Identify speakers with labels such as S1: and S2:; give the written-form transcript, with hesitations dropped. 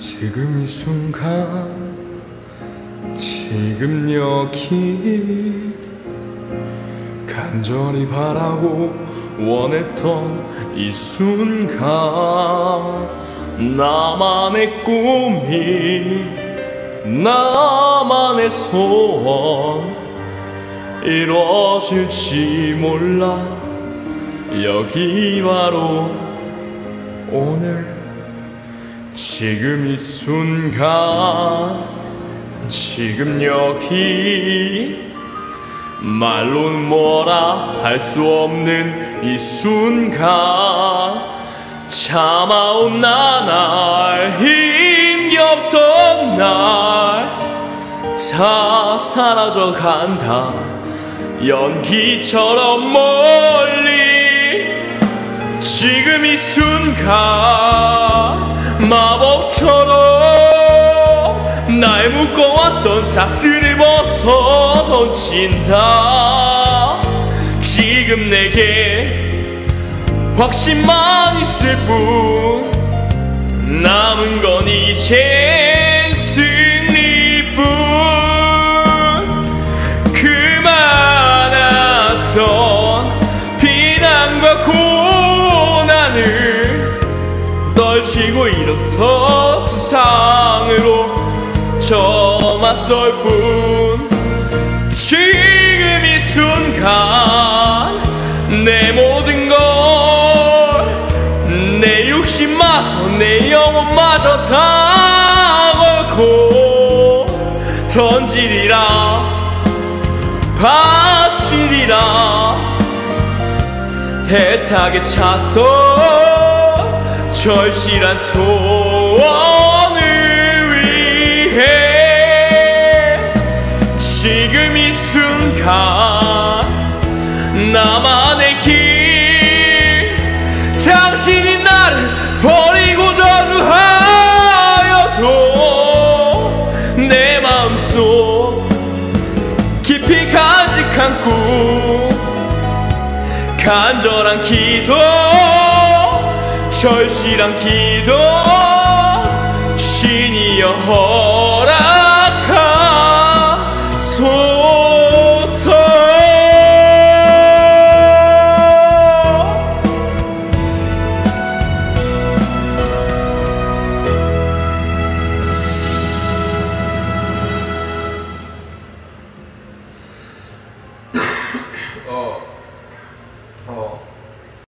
S1: 지금 이 순간, 지금 여기 간절히 바라고 원했던 이 순간, 나만의 꿈이, 나만의 소원 이루어질지 몰라. 여기 바로 오늘, 지금 이 순간, 지금 여기 말로는 뭐라 할 수 없는 이 순간, 참아온 나날, 힘겹던 날 다 사라져 간다. 연기처럼 멀리 지금 이 순간, 마법처럼 날 묶어왔던 사슬을 벗어 던진다. 지금 내게 확신만 있을 뿐, 남은 건 이젠 승리뿐. 그 많았던 비난과 고난을 떨치고 일어서 세상으로 저 맞설 뿐. 지금 이 순간, 내 모든 걸, 내 육신마저, 내 영혼마저 다 걸고 던지리라, 바치리라. 애타게 찾던 절실한 소원을 위해 지금 이 순간, 나만의 길, 당신이 나를 버리고 저주하여도 내 마음속 깊이 간직한 꿈, 간절한 기도, 절실한 기도